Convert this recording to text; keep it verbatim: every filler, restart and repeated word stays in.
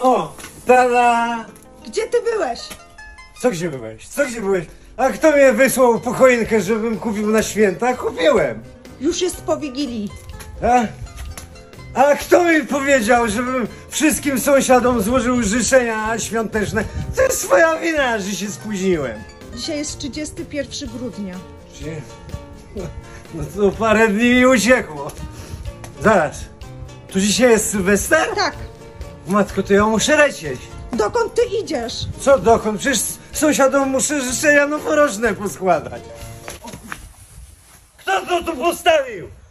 O, tada! Gdzie ty byłeś? Co gdzie byłeś? Co gdzie byłeś? A kto mnie wysłał po choinkę, żebym kupił na święta? Kupiłem! Już jest po Wigilii. A? A kto mi powiedział, żebym wszystkim sąsiadom złożył życzenia świąteczne? To jest twoja wina, że się spóźniłem. Dzisiaj jest trzydziestego pierwszego grudnia. Gdzie? No to parę dni mi uciekło. Zaraz. Tu dzisiaj jest Sylwester? Tak. Matko, to ja muszę lecieć. Dokąd ty idziesz? Co dokąd? Przecież sąsiadom muszę życzenia noworoczne poskładać. Kto to tu postawił?